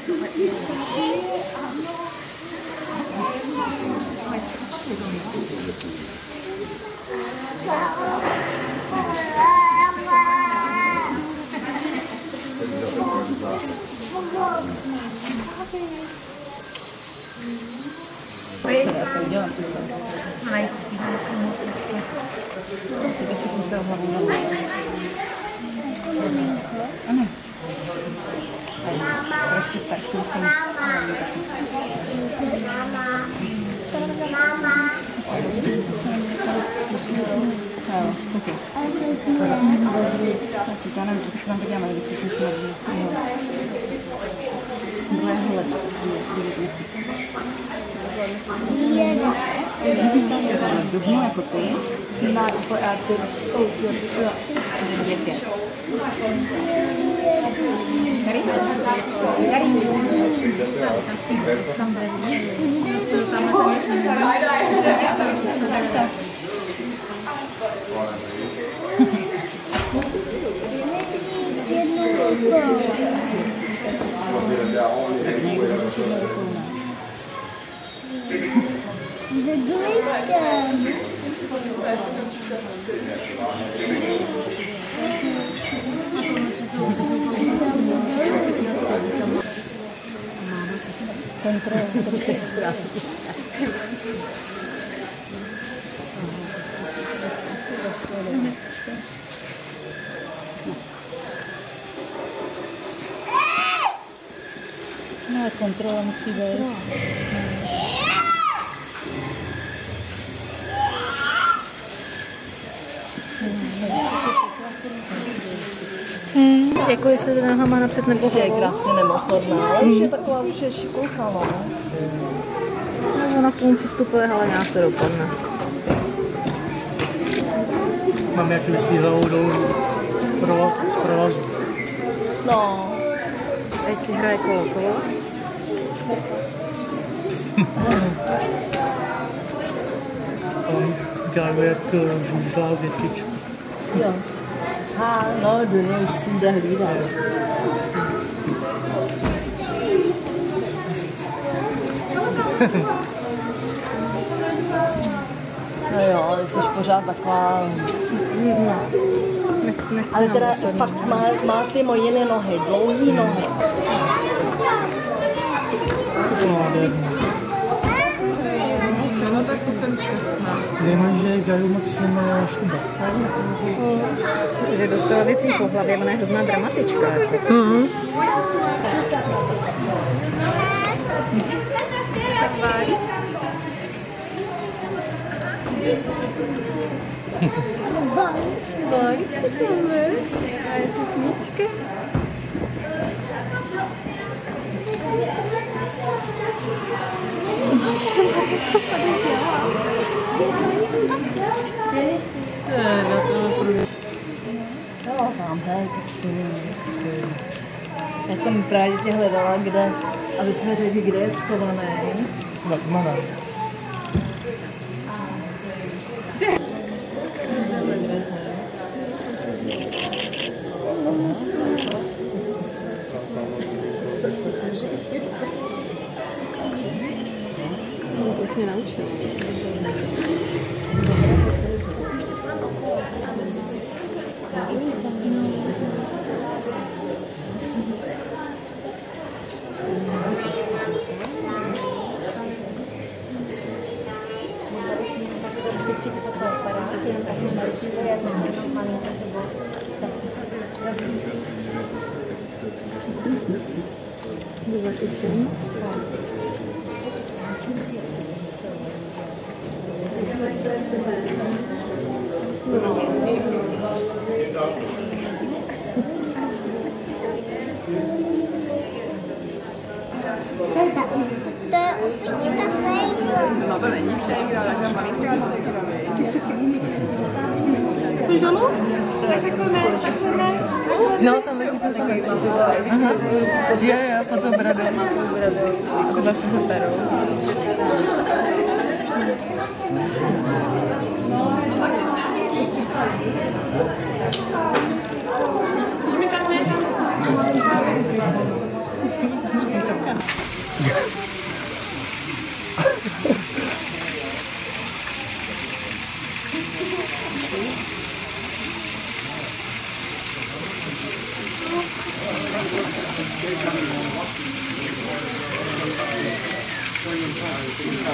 Dubnu jako ty. Na operátor no, kontrola musí být. Jako jestli ta noha má napřed nebo Je krásně nemotorná, ale už je taková už je šikulka, no. No, ona k tomu přistupuje, ale nějak to dopadne. Mám jakýsi hlavou z provazu. No. Teď si hraje kolo. On dělá jak žužlá větičku. Jo. No, do něj už si jde hlídat. No jo, jsi pořád taková... Ale teda fakt má ty moje nohy, dlouhý nohy. No tak to jsem šťastná. Vím, že Gaju moc se štuba. Že dostala větví po hlavě, ona je hrozná dramatička. Jako. A je to sníčka? To tady dělá. No, tamhle, já jsem právě tě hledala, kde, aby jsme řekli, kde je schovaný. Batmana. To jsi mě naučil. No to není ségra, taková malinká ségra, což domů? No, tam je to samé. Jo, potom bradou. To vlastně se perou. Že mi tam je tam.